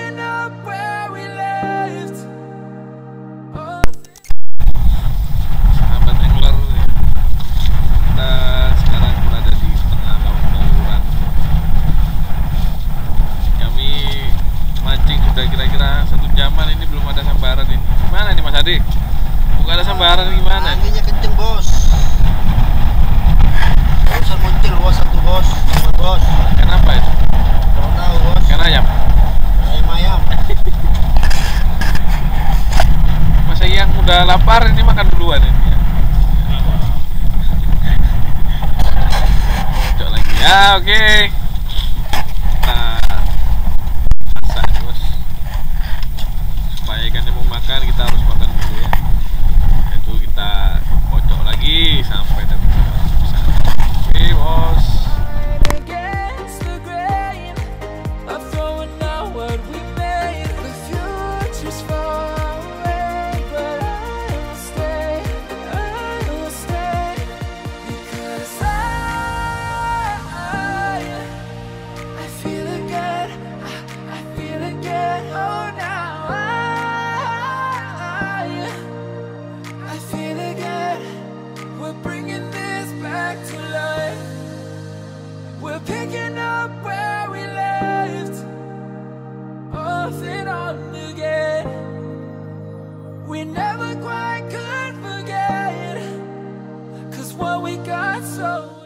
picking up where we left. Sahabat angler, kita sekarang berada di tengah laut Baluran. Kami mancing sudah kira-kira 1 jaman, ini belum ada sambaran ini. Gimana nih Mas Adi? Bukan ada sambaran gimana? Anginnya kenceng bos. Barusan muncul bos, satu bos, bos. Kenapa itu? Kurang tahu bos. Ikan ayam? Ayam. Masa yang udah lapar ini makan duluan ini ya? Cocok lagi ya, oke. Kita masak nih bos. Supaya ikannya mau makan, kita harus makan dulu ya. Itu kita kocok lagi sampai dapat besar. Oke bos. Against the grain of throwing out what we made. The future's far away, but I will stay. I will stay because I feel again. I feel again. Oh, now I feel again. We're bringing this back to life. We're picking up where we left, off and on again. We never quite could forget, 'cause what we got so